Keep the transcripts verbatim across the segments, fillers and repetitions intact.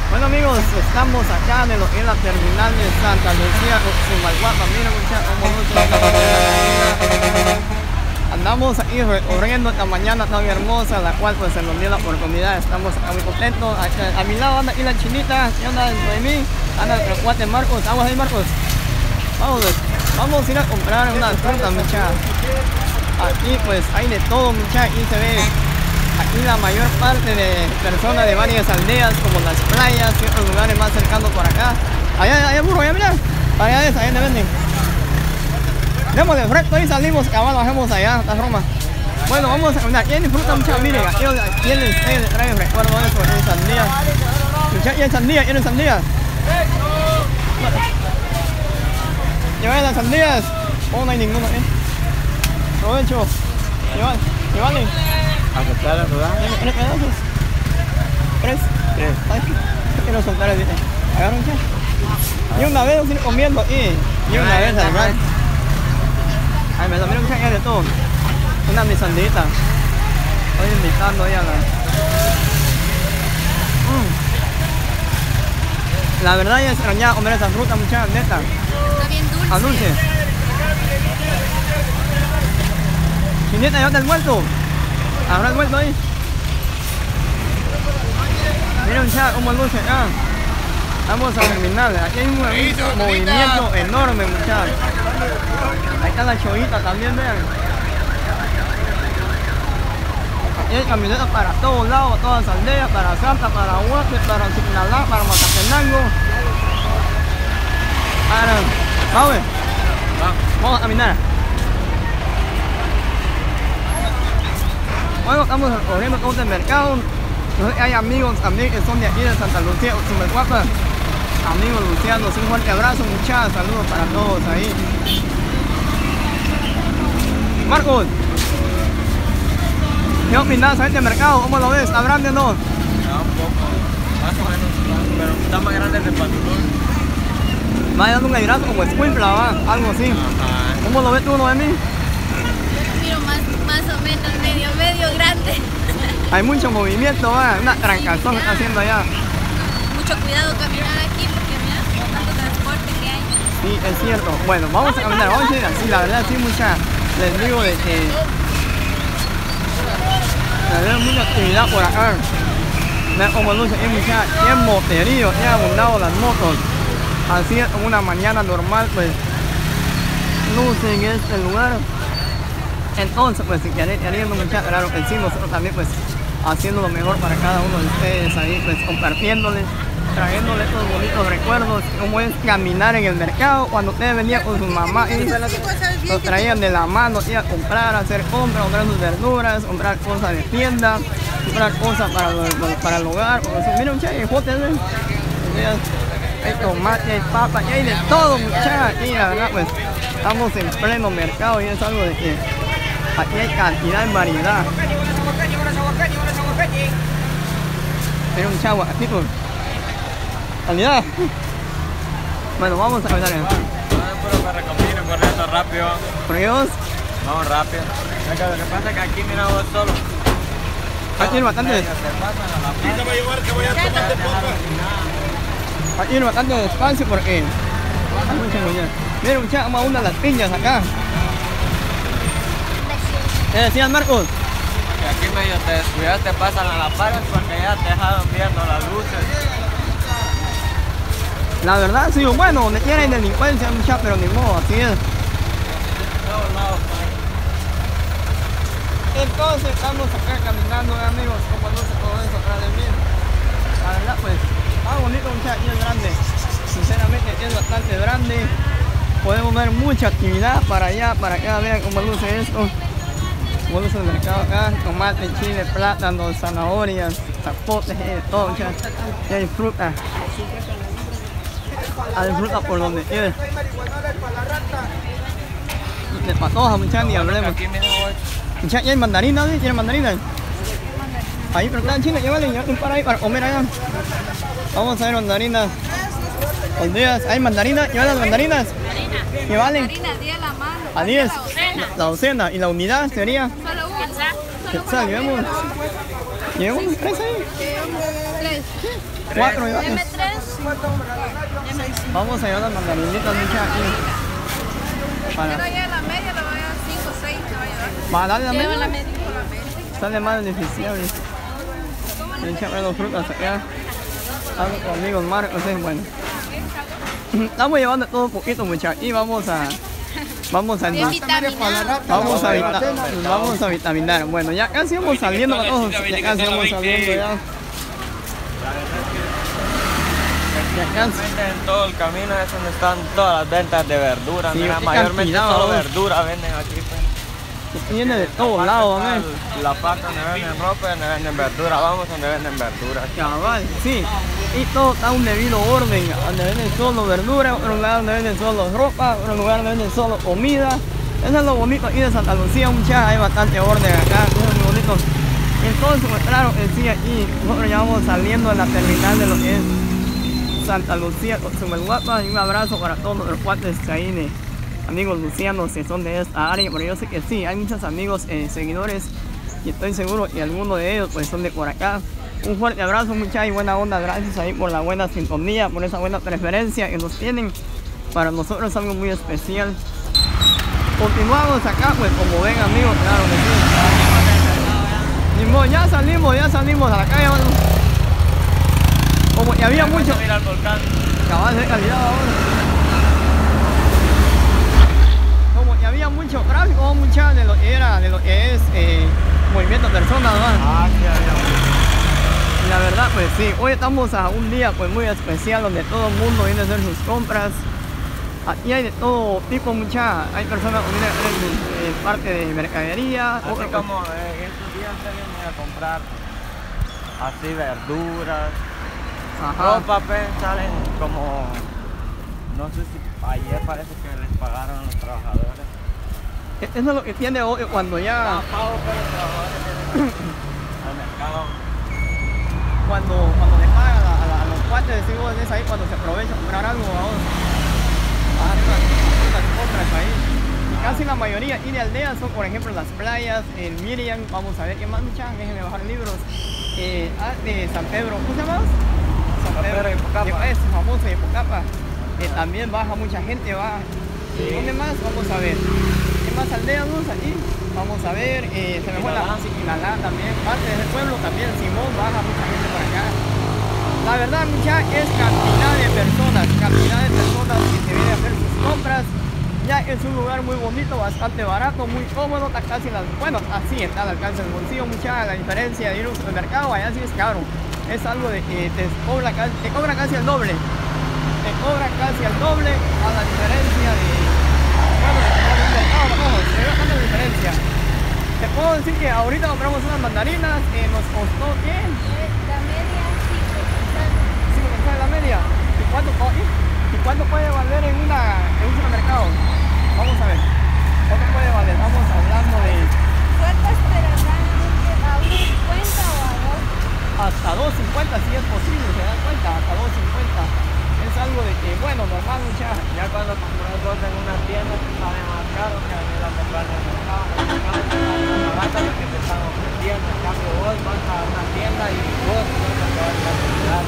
Bueno amigos, estamos acá en, lo, en la terminal de Santa Lucía, Uximalhuapa. Miren muchachos, como nosotros andamos aquí recorriendo esta mañana tan hermosa, la cual pues se nos dio la oportunidad. Estamos acá muy contentos. A, a mi lado anda aquí la chinita, y anda de mí, anda el cuate Marcos. Vamos ahí, Marcos. Vamos, vamos a ir a comprar unas frutas, muchachos. Aquí pues hay de todo, muchachos. Aquí se ve aquí la mayor parte de personas de varias aldeas, como las playas y otros lugares más cercanos por acá. Allá, allá burro, allá mira. Allá es, allá venden. Démosle recto y salimos, cabal, bajemos allá, la Roma. Bueno, vamos a caminar. ¿Quién disfruta muchachos? Miren, aquí ¿quién les trae recuerdo de eso? En sandía. Muchachos, ¿y sandía? ¿Quieren sandía? Llevan las sandías. Oh, no hay ninguna, ¿eh? Provecho. Llevan, llevan. ¿Aceptar la verdad? ¿Tres pedazos? ¿Tres? Tres. Ay, quiero soltar el video. Agarran ya. Y una vez nos ir comiendo y, y una vez al rato. Ay, me lo miran que hay de todo. Una mi sandita. Estoy invitando ahí a la... Mm. La verdad ya extrañaba comer esa fruta, muchachas, neta. Está bien dulce. A dulce. Chinita, ¿ya te has vuelto? ¿Habrás vuelto ahí? Miren muchachos como luce acá. Vamos a terminar. Aquí hay un, un movimiento enorme, muchachos. Ahí está la cholita también, vean. Aquí hay camionetas para todos lados, todas las aldeas, para Santa, para Huaque, para Signalá, para Matatenango. Para... Vamos, vamos a caminar. Bueno, estamos recorriendo todo el mercado. Hay amigos también que son de aquí de Santa Lucía, Uximalhuapa. Amigos lucianos, un fuerte abrazo, muchachos, saludos para todos ahí. Marcos, ¿qué opinas de este mercado? ¿Cómo lo ves? ¿Está grande o no? No, un poco, más o menos, pero está más grande el de Patulón. Va dando un airazo como escuimpla, va, algo así. Ajá. ¿Cómo lo ves tú, Noemí? Miro más, más o menos medio, medio grande. Hay mucho movimiento, va, una trancazón que está haciendo allá. Mucho cuidado caminar aquí porque mira tanto transporte que hay. Sí, es cierto. Bueno, vamos a caminar, vamos a ir así, la verdad sí, mucha, les digo de que hay mucha actividad por acá. Vean cómo luce, hay mucha, hay moterío, hay abundado las motos. Así es, una mañana normal, pues, luce en este lugar. Entonces, pues, si quieren, queriendo mucha, claro que sí, nosotros también, pues, haciendo lo mejor para cada uno de ustedes ahí, pues, compartiéndoles, trayéndoles estos bonitos recuerdos, como es caminar en el mercado, cuando ustedes venían con su mamá y los traían de la mano, iban a comprar, a hacer compras, comprar sus verduras, comprar cosas de tienda, comprar cosas para, para el hogar, porque si, miren muchachos, hay jotes, ¿ven? Hay tomate, hay papa, y hay de todo, muchachos, y la verdad, pues, estamos en pleno mercado y es algo de que aquí hay cantidad y variedad. Tiene un chagua, aquí con calidad. Bueno, vamos a caminar. No, pero me recomiendo corriendo rápido. ¿Fríos? Vamos rápido. Lo que pasa es que aquí mira vos solo. Aquí hay bastante. Aquí hay bastante despacio porque hay mucha comida. Miren muchachos, vamos a una de las piñas acá. ¿Qué decías, Marcos? Que aquí medio te descuidas, te pasan a la par porque ya te dejaron viendo las luces. La verdad, sí, bueno, donde quiera hay delincuencia, muchachos, pero ni modo, así es. Entonces estamos acá caminando, amigos, como luce todo eso atrás de mí. La verdad, pues, está bonito, muchachos, y es grande. Sinceramente, es bastante grande. Podemos ver mucha actividad para allá, para acá, vean cómo luce esto. Como luce el mercado acá, tomate, chile, plátano, zanahorias, zapotes, eh, todo, muchachos. Y hay fruta. Hay fruta por donde quiera. De patoja, muchachos, ni hablemos. Muchachos, ¿y hay mandarinas? ¿Sí? ¿Tienen mandarinas? Ahí, pero están chinas, llévale, llévate un par ahí para comer allá. Vamos a ver mandarinas. Los días, ¿hay mandarinas? ¿Llevan las mandarinas? ¿Qué valen? Mandarinas, diez la mano. A diez. La docena. La docena. ¿Y la unidad sería? Solo una. ¿Qué tal? Llevemos. Llevemos tres ahí. Tres. Cuatro M llevamos. tres. Vamos a llevar las mandarinitas, muchachos. Para, Quiero llevar la media, le voy a dar cinco, seis, le voy a llevar. para darle la Lleva la media. media por la media. Sale más beneficiable. Me echan dos frutas acá. Algo con amigos Marcos, es bueno. Estamos llevando todo un poquito, muchachos. Y vamos a. Vamos a. Bien vitaminado. Vamos a, vita- vamos a vitaminar. Bueno, ya casi vamos saliendo todos. Ya casi vamos saliendo ya. Ya casi. Mayormente en todo el camino es donde están todas las ventas de verduras. Sí, mira, qué mayormente cantidad, solo vamos. verdura venden aquí. Pues. Viene de todos lados, ¿no? La parte donde venden ropa, donde venden verdura. Vamos donde venden verduras. Cabal, sí. Y todo está a un debido orden. Donde venden solo verdura, otro lugar donde venden solo ropa, otro lugar donde venden solo comida. Eso es lo bonito aquí de Santa Lucía, muchachos. Hay bastante orden acá, eso es muy bonito. Entonces, pues claro, que sí, aquí nosotros ya vamos saliendo de la terminal de lo que es Santa Lucía, Superguapa. Y un abrazo para todos nuestros cuates ahí de amigos lucianos que son de esta área, pero yo sé que sí, hay muchos amigos eh, seguidores y estoy seguro que algunos de ellos pues son de por acá. Un fuerte abrazo, muchachos, y buena onda, gracias ahí por la buena sintonía, por esa buena preferencia que nos tienen. Para nosotros es algo muy especial. Continuamos acá, pues como ven amigos, claro que sí. Y bueno, ya salimos, ya salimos a la calle. Bueno. Como que había mucho. Mira el volcán. Cabal de calidad ahora. Como que había mucho tráfico, mucha de lo que era, de lo que es eh, movimiento de personas, ¿no? Ah, sí, había Y la verdad, pues sí, hoy estamos a un día pues muy especial donde todo el mundo viene a hacer sus compras. Aquí hay de todo tipo, mucha, hay personas que vienen a hacer eh, parte de mercadería. Así otros- como eh, estos días se vienen a comprar así verduras, Ajá. ropa, pues, salen como, no sé si ayer parece que les pagaron a los trabajadores. E- Eso es lo que tiene hoy cuando ya, Ah, pago, pero los trabajadores vienen al mercado. cuando, cuando le pagan a, a- a los cuates, decimos, es ahí cuando se aprovecha a comprar algo, vamos. A hacer las, las compras ahí. Y casi la mayoría aquí de aldeas son, por ejemplo, las playas, en Miriam, vamos a ver qué más, muchachos, déjenme bajar libros. Eh, ah, de San Pedro, ¿cómo se llama? San Pedro de Ipocapa. de- Es famoso de Ipocapa. Eh, también baja mucha gente, va. ¿Dónde más? Vamos a ver. ¿Qué más aldeas vamos aquí? Vamos a ver, eh, se me fue la Siquinalá también, parte del pueblo también, Simón, baja mucha gente por acá. La verdad, mucha es cantidad de personas, cantidad de personas que se vienen a hacer sus compras. Ya es un lugar muy bonito, bastante barato, muy cómodo, está casi las, bueno, así está al alcance del bolsillo, mucha la diferencia de ir a un supermercado, allá sí es caro. Es algo de que te cobra, ca- te cobra casi el doble. Te cobra casi el doble a la diferencia de, bueno, de comprar en un mercado, vamos, se ve bastante diferencia. Te puedo decir que ahorita compramos unas mandarinas, eh, nos costó, ¿qué? La media, cinco. cinco quetzales la media. ¿Y cuánto, oh, ¿y? ¿Y cuánto puede valer en, una, en un supermercado? Vamos a ver. ¿Cuánto puede valer? Vamos hablando de Sueltas, pero realmente a uno cincuenta o a dos. hasta dos cincuenta si es posible, se dan cuenta, hasta dos cincuenta. Es algo de que, bueno, normal, mucha. Ya cuando compras cosas en una tienda te sale más caro que venir a comprar en el mercado. En el mercado te sale más barato lo que te están ofreciendo. En cambio vos vas a una tienda y vos vas a pagar cantidad.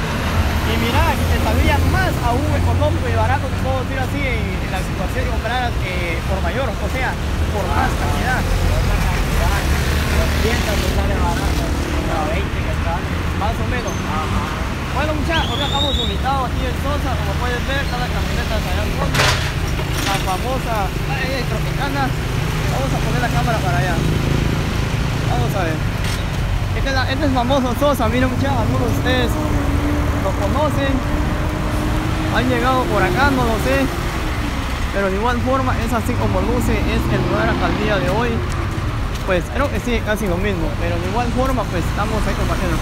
Y mira, que te salía más aún económico y barato, te puedo decir así, en, en la situación de comprar eh, por mayor, o sea, por más cantidad. Otra cantidad. Los tiendas te sale barato. Como veinte que sale. Más o menos. Ajá. Bueno, muchachos, hoy estamos ubicados aquí en Sosa, como pueden ver, está la camioneta allá al fondo, la famosa ay, Tropicana. Vamos a poner la cámara para allá. Vamos a ver. Este es, la- este es famoso Sosa, miren muchachos, algunos de ustedes lo conocen, han llegado por acá, no lo sé, pero de igual forma es así como luce, es el lugar hasta el día de hoy. Pues creo que sí, casi lo mismo, pero de igual forma pues estamos ahí compartiendo.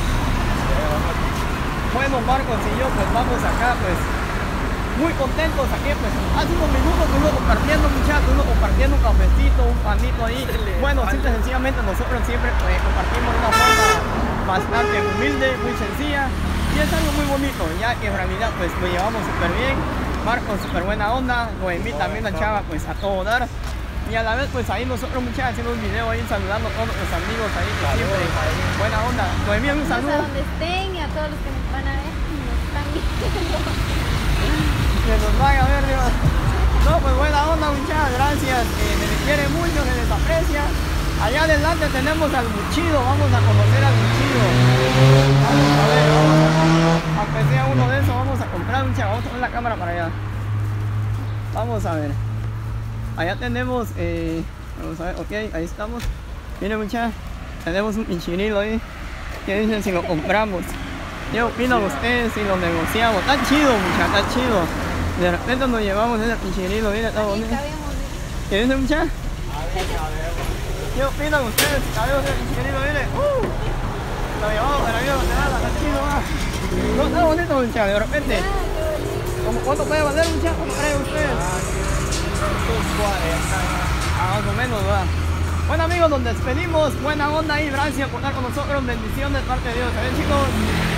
Bueno, Marcos y yo pues vamos acá pues muy contentos aquí pues hace unos minutos estuvimos compartiendo muchachos, estuvimos compartiendo un cafecito, un panito ahí. Bueno, simple y sencillamente nosotros siempre pues, compartimos de una forma bastante humilde, muy sencilla y es algo muy bonito, ya que en realidad pues lo llevamos súper bien. Marcos súper buena onda, Noemí también la chava pues a todo dar. Y a la vez pues ahí nosotros muchachos haciendo un video ahí saludando a todos los amigos ahí que siempre buena onda. Noemí, un A saludo. donde estén y a todos los que nos van a ver y nos están viendo. Que nos van a ver, Dios. No, pues buena onda, muchachas, gracias. Eh, se les quiere mucho, se les aprecia. Allá adelante tenemos al Buchido, vamos a conocer al Buchido. Vamos a ver, vamos a, aunque sea uno de esos, vamos a comprar, muchachos. Vamos a poner la cámara para allá. Vamos a ver. Allá tenemos, eh, vamos a ver, ok, ahí estamos. Miren, muchachos, tenemos un pinchinilo ahí. ¿Qué dicen si lo compramos? ¿Qué opinan ustedes si lo negociamos? Está chido, muchachos, está chido. De repente nos llevamos ese pinchinilo, miren, está bonito. ¿Qué dicen, muchachos? ¿Qué opinan ustedes? Cabello de pinchinilo, miren. ¡Uh! Lo llevamos para arriba, está chido, va. No, está bonito, muchachos, de repente. ¿Cuánto puede valer, muchachos? ¿Cómo creen ustedes? Ah, más o menos, va. Bueno, amigos, nos despedimos. Buena onda ahí, gracias por estar con nosotros. Bendiciones de parte de Dios. ¿Saben, chicos?